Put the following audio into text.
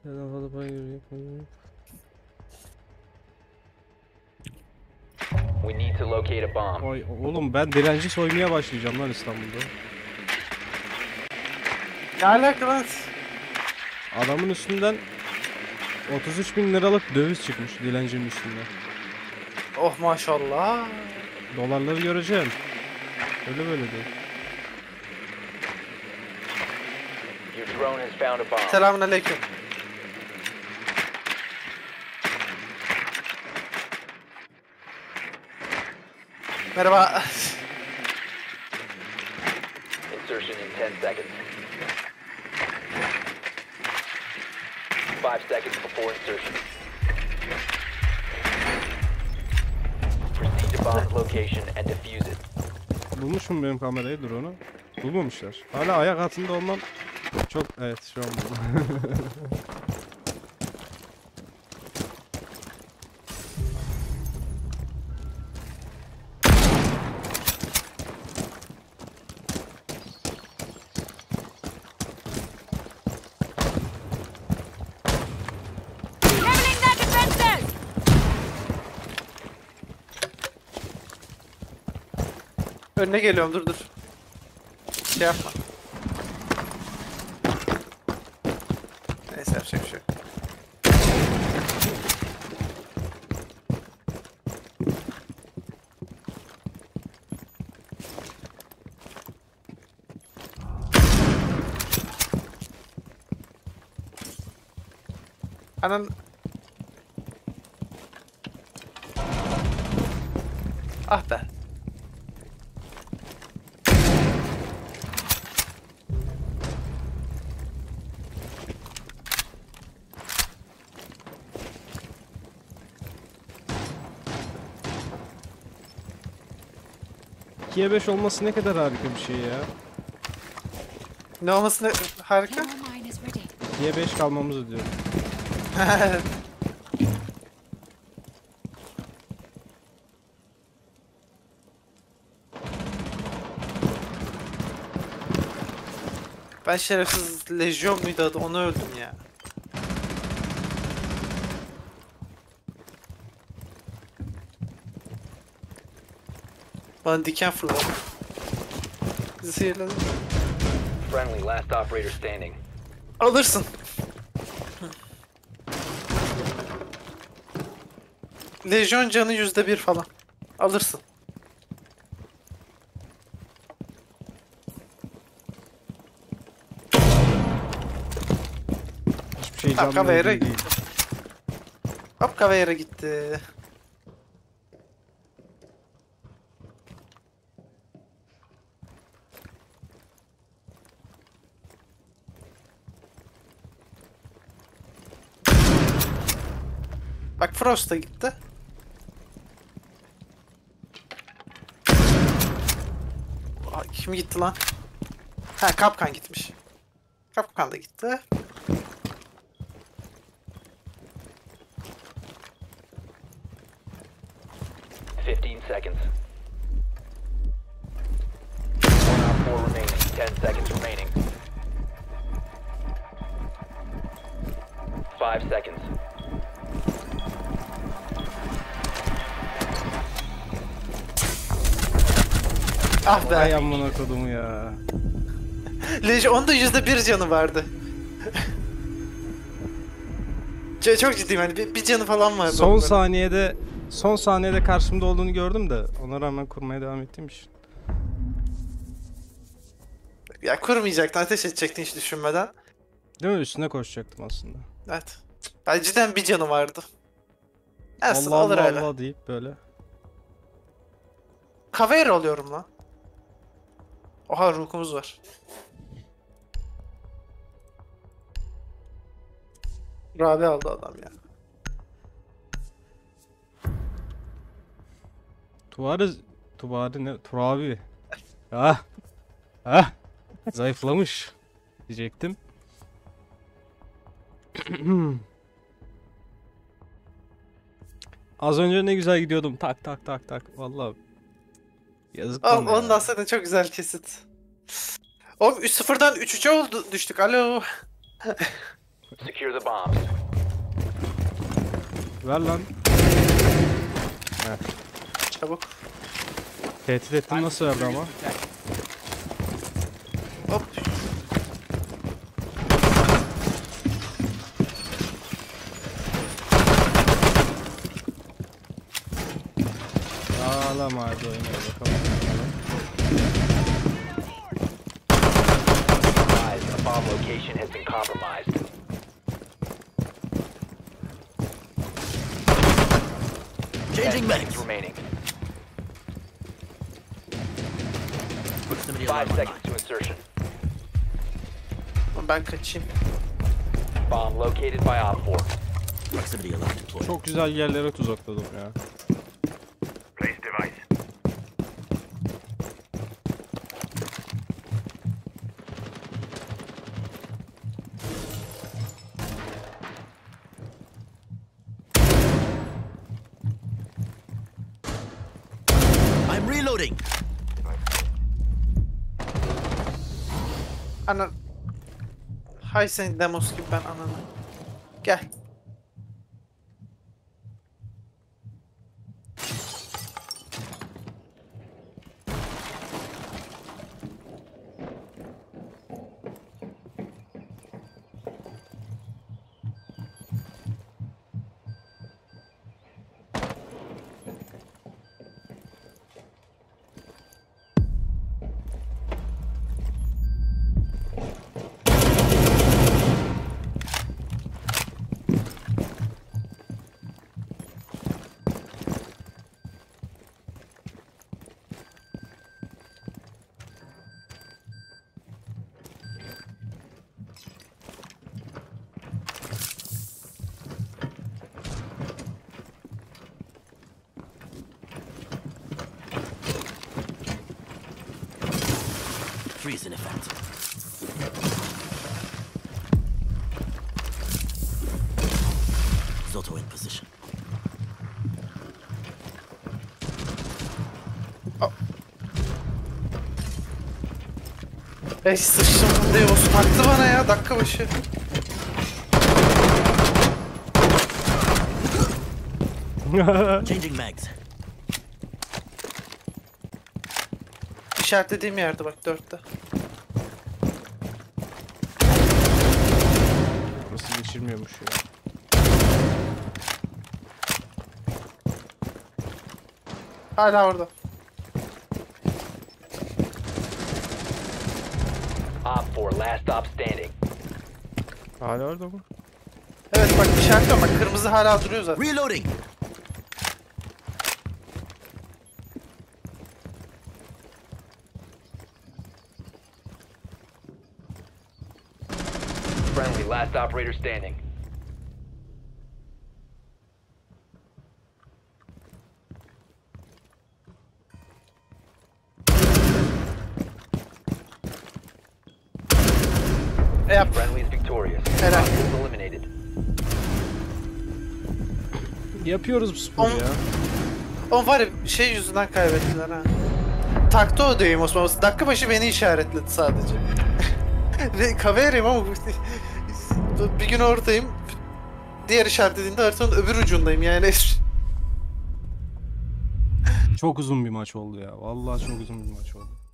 We need to locate a bomb. Oy, oğlum ben dilenci soymaya başlayacağım lan İstanbul'da. Ne alaka lan? Adamın üstünden 33.000 liralık döviz çıkmış dilencinin üstünden. Oh maşallah. Dolarları göreceğim. Öyle böyle değil. Your drone has found a bomb. Selamünaleyküm. Merhaba. Insertion in 10 seconds. 5 seconds before insertion. Proceed to bomb's location and defuse it. Bulmuş mu benim kamerayı, drone'u? Bulmamışlar. Hala ayak altında olmam çok... Evet, şu an buldum. Leveling their defenses! Önüne geliyorum, dur. Şey yapma. Neyse, yapacak bir şey yok. Anan... Ah be. İkiye 5 olması ne kadar harika bir şey ya. Ne olmasını harika. Camera mine is ready. 2'ye 5 kalmamızı diyor. Ben şerefsiz lejyon muydu adı, onu öldüm ya. Bana diken fırladı. Zehirledim. Friendly, last operator standing. Alırsın. Lejyon canı %1 falan. Alırsın. Hiçbir şey Tamam, canlı kavera ilgili değil. gitti. Hop, kavera gitti. Bak, Frost da gitti. Aa, kim gitti lan? Ha, Kapkan gitmiş. Kapkan da gitti. Seconds. 1 op 4 remaining. 10 seconds remaining. 5 seconds. Ah Ay be. amına kodumu ya. Onda %1 canı vardı. Çok ciddiyim, hani bir canı falan vardı. Son saniyede karşımda olduğunu gördüm de ona rağmen kurmaya devam ettiğim için. Ya kurmayacaktın, ateş edecektin hiç düşünmeden. Değil mi? Üstüne koşacaktım aslında. Evet. Ben cidden bir canı vardı. Aslında Allah alır Allah öyle. Allah deyip böyle. Kavera alıyorum lan. Oha, rukumuz var. Rabi aldı adam ya. Tuvarı ne? Turabi. Ah. Ah. Zayıflamış diyecektim. Az önce ne güzel gidiyordum. Tak tak tak tak. Vallahi yazık bana Onun ya. aslında çok güzel kesit. Oğlum 0'dan 3-3'e oldu, düştük. Alo. Secure the bombs. Ver lan. Çabuk. Tehdit ettin nasıl verdi ama? Hop. Ağlama hadi oynayalım bakalım. Advised, a bomb location has been compromised. Changing 10 seconds mags. remaining. Proximity 5 alarm seconds online. to insertion. Ben kaçayım. Bomb located by Op 4. Proximity alarm deployed. Çok güzel yerlere tuzakladım ya. Place device. I'm reloading. Ana. Hay senin demos gibi ben ananı. Gel. Freeze in effect. Zoto in position. Ey sıçtım Deus taktı bana ya dakika başı. Changing mags. İşaretlediğim yerde bak 4'te. Nasıl geçirmiyormuş ya. Hala orada. Op 4, last stop standing. Hala orada mı? Evet bak işaretliyorum bak kırmızı hala duruyor zaten. Reloading. Friendly, last operator standing. Yap. Friendly is victorious. Helal. Hostiles eliminated. Yapıyoruz bu sporu ya. O var ya şey yüzünden kaybettiler ha. Taktı o diyeyim Osman. Dakika başı beni işaretledi sadece. Ve kaverayım ama bir gün oradayım. Diğer işaretlediğinde haritanın öbür ucundayım yani. Çok uzun bir maç oldu ya. Vallahi çok uzun bir maç oldu.